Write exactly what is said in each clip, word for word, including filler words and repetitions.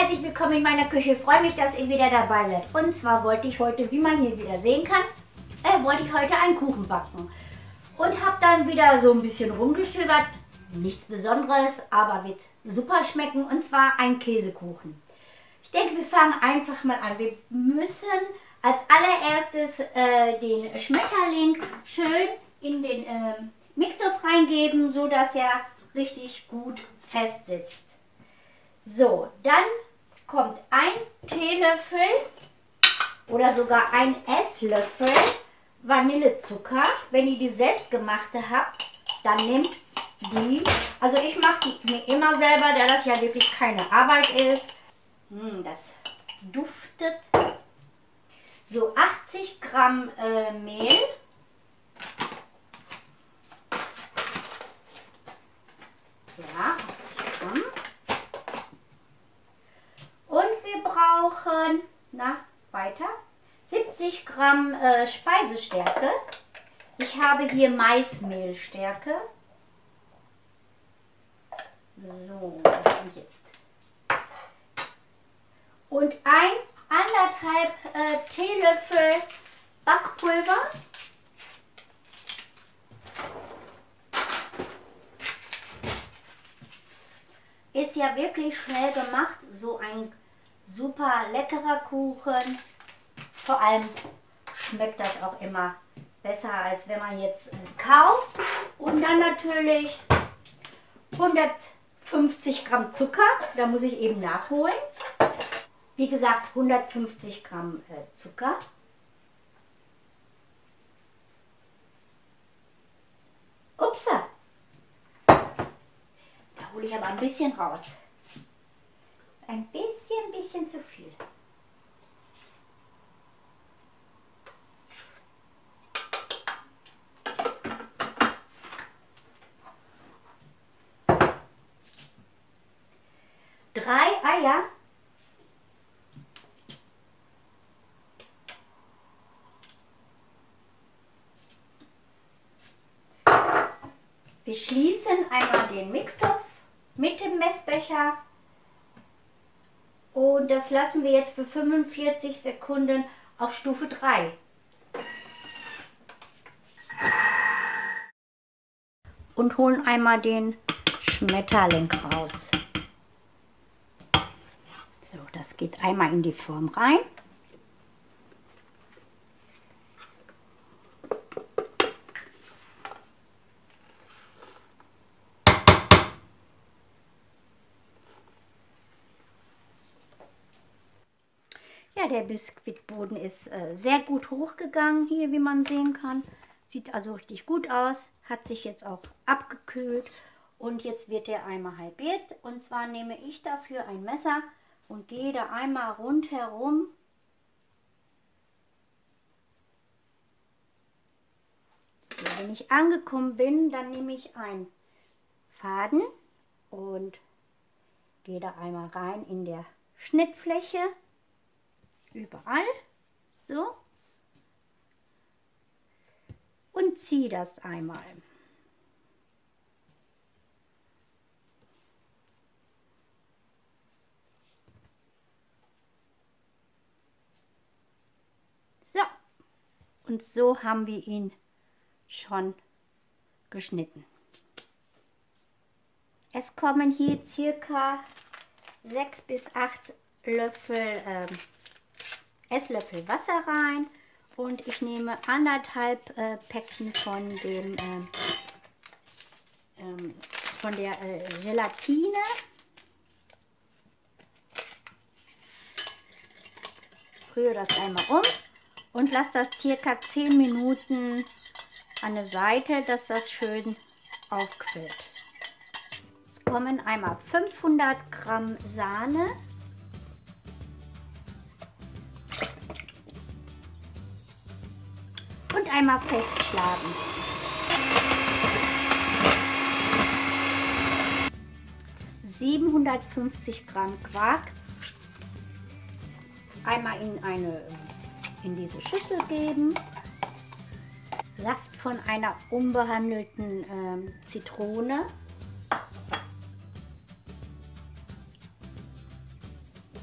herzlich willkommen in meiner Küche. Ich freue mich, dass ihr wieder dabei seid. Und zwar wollte ich heute, wie man hier wieder sehen kann, äh, wollte ich heute einen Kuchen backen. Und habe dann wieder so ein bisschen rumgestöbert. Nichts Besonderes, aber wird super schmecken. Und zwar ein Käsekuchen. Ich denke, wir fangen einfach mal an. Wir müssen als allererstes äh, den Schmetterling schön in den äh, Mixtopf reingeben, so dass er richtig gut fest sitzt. So, dann kommt ein Teelöffel oder sogar ein Esslöffel Vanillezucker. Wenn ihr die selbstgemachte habt, dann nehmt die. Also ich mache die mir immer selber, da das ja wirklich keine Arbeit ist. Hm, das duftet. So, achtzig Gramm äh, Mehl. Ja, achtzig Gramm. Und wir brauchen, na, weiter, siebzig Gramm äh, Speisestärke. Ich habe hier Maismehlstärke. So, und jetzt. Und ein anderthalb äh, Teelöffel Backpulver. Ist ja wirklich schnell gemacht, so ein super leckerer Kuchen. Vor allem schmeckt das auch immer besser, als wenn man jetzt kauft. Und dann natürlich hundertfünfzig Gramm Zucker, da muss ich eben nachholen. Wie gesagt, hundertfünfzig Gramm äh, Zucker. Upsa! Da hole ich aber ein bisschen raus. Ein bisschen, bisschen zu viel. Drei Eier. Wir schließen einmal den Mixtopf mit dem Messbecher und das lassen wir jetzt für fünfundvierzig Sekunden auf Stufe drei. Und holen einmal den Schmetterling raus. So, das geht einmal in die Form rein. Ja, der Biskuitboden ist äh, sehr gut hochgegangen hier, wie man sehen kann. Sieht also richtig gut aus, hat sich jetzt auch abgekühlt und jetzt wird er einmal halbiert. Und zwar nehme ich dafür ein Messer und gehe da einmal rundherum. So, wenn ich angekommen bin, dann nehme ich einen Faden und gehe da einmal rein in der Schnittfläche. Überall, so, und ziehe das einmal. So, und so haben wir ihn schon geschnitten. Es kommen hier circa sechs bis acht Löffel ähm, Esslöffel Wasser rein und ich nehme anderthalb äh, Päckchen von dem ähm, ähm, von der äh, Gelatine. Rühre das einmal um und lasse das circa zehn Minuten an der Seite, dass das schön aufquillt. Es kommen einmal fünfhundert Gramm Sahne. Und einmal festschlagen. siebenhundertfünfzig Gramm Quark. Einmal in, eine, in diese Schüssel geben. Saft von einer unbehandelten ähm, Zitrone.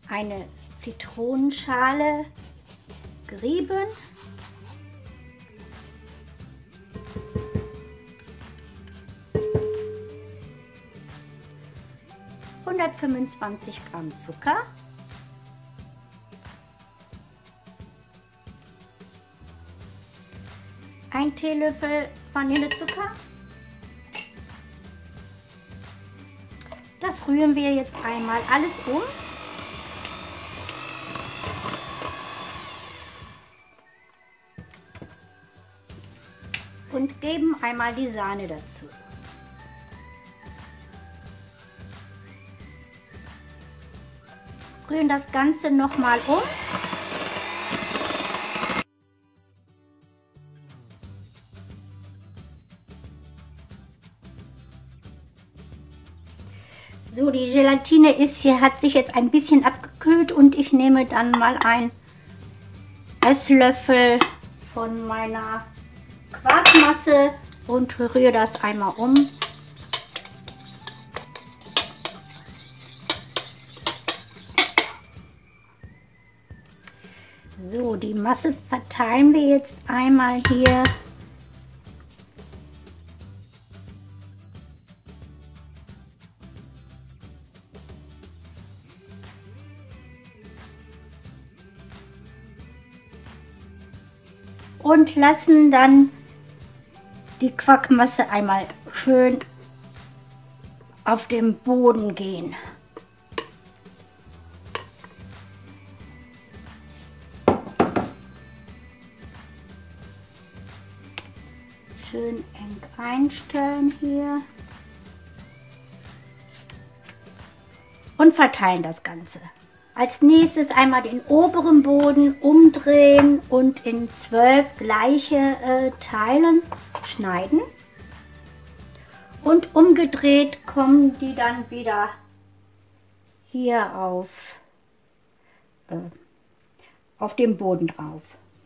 eine Zitronenschale gerieben. hundertfünfundzwanzig Gramm Zucker. Ein Teelöffel Vanillezucker. Das rühren wir jetzt einmal alles um. Und geben einmal die Sahne dazu. Rühren das Ganze nochmal um. So, die Gelatine ist hier, hat sich jetzt ein bisschen abgekühlt und ich nehme dann mal einen Esslöffel von meiner Quarkmasse und rühre das einmal um. So, die Masse verteilen wir jetzt einmal hier. Und lassen dann die Quarkmasse einmal schön auf den Boden gehen. Schön eng einstellen hier. Und verteilen das Ganze. Als nächstes einmal den oberen Boden umdrehen und in zwölf gleiche äh, Teilen schneiden. Und umgedreht kommen die dann wieder hier auf, äh, auf dem Boden drauf.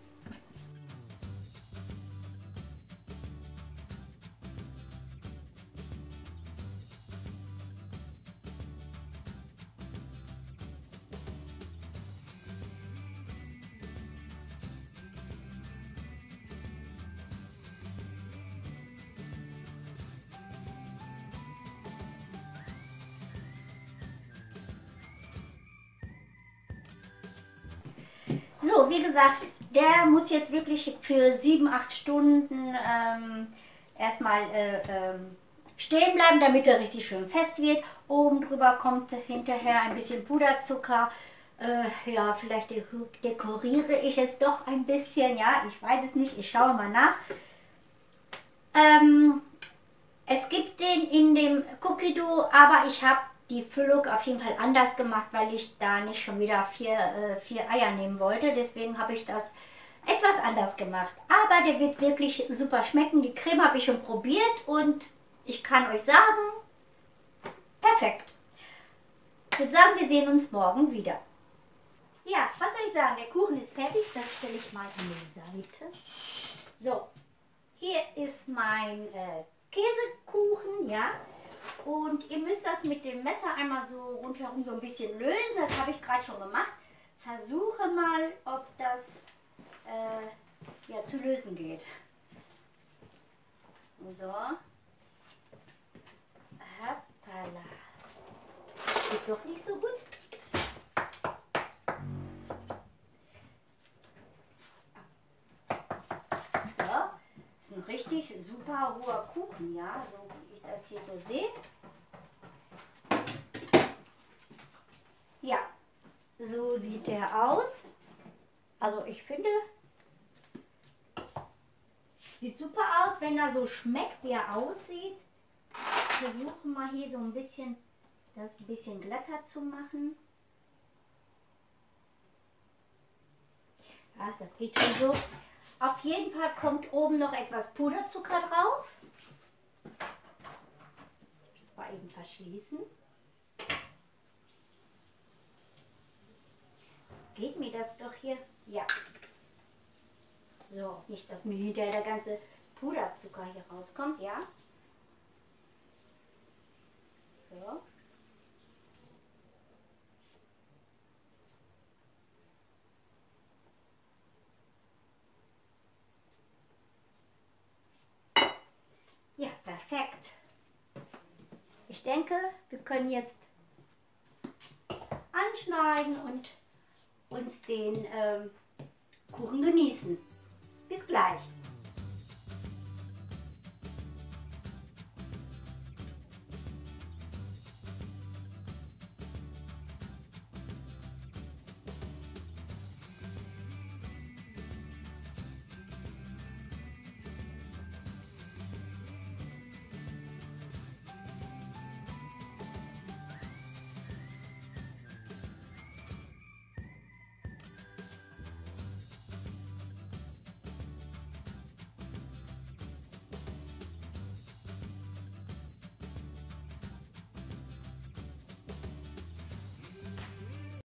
So, wie gesagt, der muss jetzt wirklich für sieben, acht Stunden ähm, erstmal äh, ähm, stehen bleiben, damit er richtig schön fest wird. Oben drüber kommt hinterher ein bisschen Puderzucker. Äh, ja, vielleicht dekoriere ich es doch ein bisschen, ja, ich weiß es nicht, ich schaue mal nach. Ähm, es gibt den in dem Cookie Dough, aber ich habe die Füllung auf jeden Fall anders gemacht, weil ich da nicht schon wieder vier, äh, vier Eier nehmen wollte. Deswegen habe ich das etwas anders gemacht. Aber der wird wirklich super schmecken. Die Creme habe ich schon probiert und ich kann euch sagen, perfekt. Ich würde sagen, wir sehen uns morgen wieder. Ja, was soll ich sagen? Der Kuchen ist fertig. Das stelle ich mal an die Seite. So, hier ist mein äh, Käsekuchen, ja. Und ihr müsst das mit dem Messer einmal so rundherum so ein bisschen lösen. Das habe ich gerade schon gemacht. Versuche mal, ob das äh, ja, zu lösen geht. So. Hoppala. Geht doch nicht so gut. So. Das ist ein richtig super hoher Kuchen, ja. So wie ich das hier so sehe. Ja, so sieht der aus. Also ich finde, sieht super aus, wenn er so schmeckt, wie er aussieht. Ich versuche mal hier so ein bisschen, das ein bisschen glatter zu machen. Ja, das geht schon so. Auf jeden Fall kommt oben noch etwas Puderzucker drauf. Das mal eben verschließen. Geht mir das doch hier? Ja. So, nicht, dass mir hinterher der ganze Puderzucker hier rauskommt, ja. So. ich denke, wir können jetzt anschneiden und uns den ähm, Kuchen genießen. Bis gleich.